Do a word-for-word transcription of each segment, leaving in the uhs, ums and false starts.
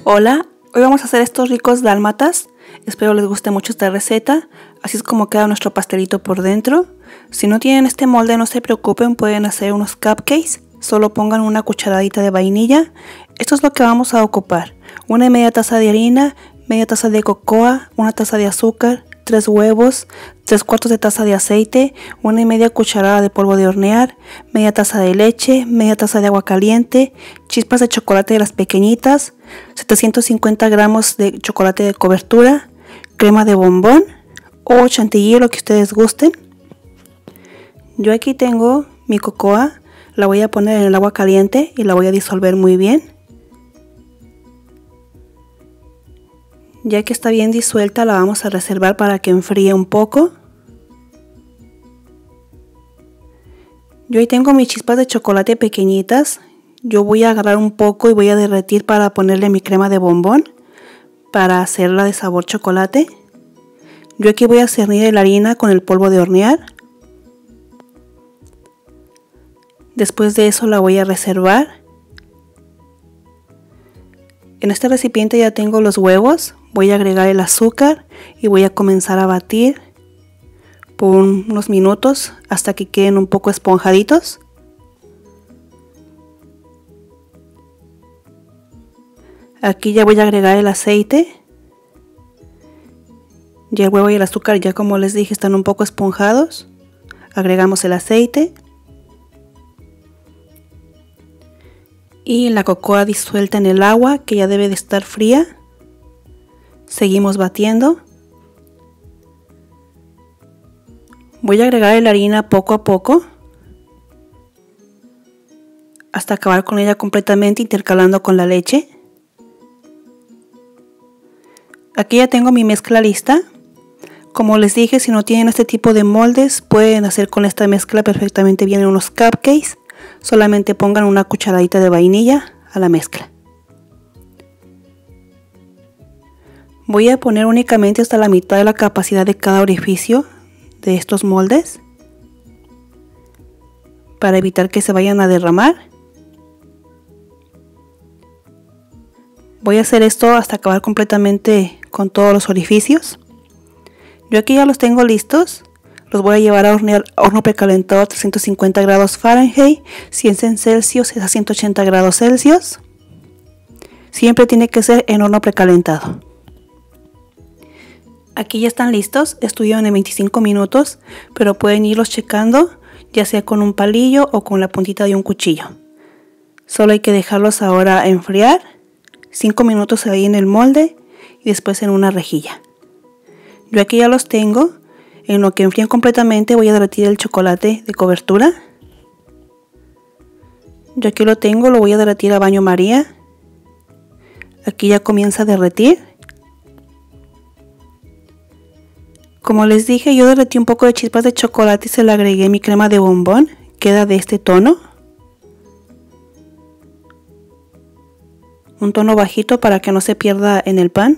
Hola, hoy vamos a hacer estos ricos dálmatas. Espero les guste mucho esta receta. Así es como queda nuestro pastelito por dentro. Si no tienen este molde, no se preocupen, pueden hacer unos cupcakes. Solo pongan una cucharadita de vainilla. Esto es lo que vamos a ocupar: una y media taza de harina, media taza de cocoa, una taza de azúcar, tres huevos, tres cuartos de taza de aceite, una y media cucharada de polvo de hornear, media taza de leche, media taza de agua caliente, chispas de chocolate de las pequeñitas, setecientos cincuenta gramos de chocolate de cobertura, crema de bombón o chantilly, lo que ustedes gusten. Yo aquí tengo mi cocoa, la voy a poner en el agua caliente y la voy a disolver muy bien. Ya que está bien disuelta, la vamos a reservar para que enfríe un poco. Yo ahí tengo mis chispas de chocolate pequeñitas. Yo voy a agarrar un poco y voy a derretir para ponerle mi crema de bombón para hacerla de sabor chocolate. Yo aquí voy a cernir la harina con el polvo de hornear. Después de eso la voy a reservar. En este recipiente ya tengo los huevos. Voy a agregar el azúcar y voy a comenzar a batir por unos minutos hasta que queden un poco esponjaditos. Aquí ya voy a agregar el aceite. Ya el huevo y el azúcar, ya como les dije, están un poco esponjados. Agregamos el aceite. Y la cocoa disuelta en el agua, que ya debe de estar fría. Seguimos batiendo. Voy a agregar la harina poco a poco hasta acabar con ella completamente, intercalando con la leche. Aquí ya tengo mi mezcla lista. Como les dije, si no tienen este tipo de moldes, pueden hacer con esta mezcla perfectamente bien unos cupcakes. Solamente pongan una cucharadita de vainilla a la mezcla. Voy a poner únicamente hasta la mitad de la capacidad de cada orificio de estos moldes para evitar que se vayan a derramar. Voy a hacer esto hasta acabar completamente con todos los orificios. Yo aquí ya los tengo listos. Los voy a llevar a hornear a horno precalentado a trescientos cincuenta grados Fahrenheit, cien en Celsius a ciento ochenta grados Celsius. Siempre tiene que ser en horno precalentado. Aquí ya están listos, estuvieron en veinticinco minutos, pero pueden irlos checando ya sea con un palillo o con la puntita de un cuchillo. Solo hay que dejarlos ahora enfriar, cinco minutos ahí en el molde y después en una rejilla. Yo aquí ya los tengo. En lo que enfríen completamente voy a derretir el chocolate de cobertura. Yo aquí lo tengo, lo voy a derretir a baño María. Aquí ya comienza a derretir. Como les dije, yo derretí un poco de chispas de chocolate y se le agregué mi crema de bombón. Queda de este tono. Un tono bajito para que no se pierda en el pan.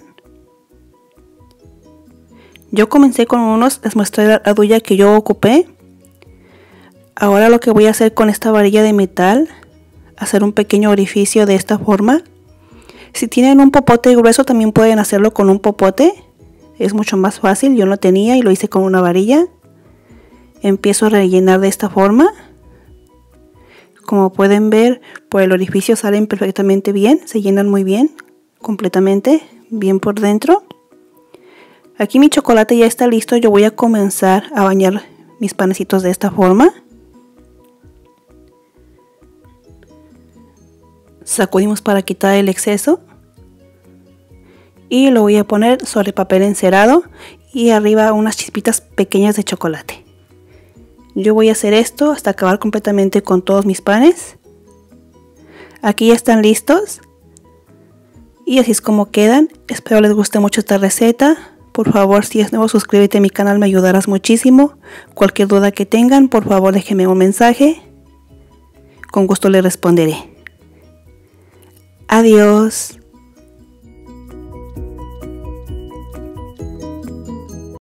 Yo comencé con unos, les mostré la duya que yo ocupé. Ahora lo que voy a hacer con esta varilla de metal, hacer un pequeño orificio de esta forma. Si tienen un popote grueso también pueden hacerlo con un popote. Es mucho más fácil, yo no tenía y lo hice con una varilla. Empiezo a rellenar de esta forma. Como pueden ver, por el orificio salen perfectamente bien, se llenan muy bien, completamente, bien por dentro. Aquí mi chocolate ya está listo, yo voy a comenzar a bañar mis panecitos de esta forma. Sacudimos para quitar el exceso. Y lo voy a poner sobre papel encerado y arriba unas chispitas pequeñas de chocolate. Yo voy a hacer esto hasta acabar completamente con todos mis panes. Aquí ya están listos. Y así es como quedan. Espero les guste mucho esta receta. Por favor, si es nuevo, suscríbete a mi canal, me ayudarás muchísimo. Cualquier duda que tengan, por favor déjenme un mensaje. Con gusto les responderé. Adiós.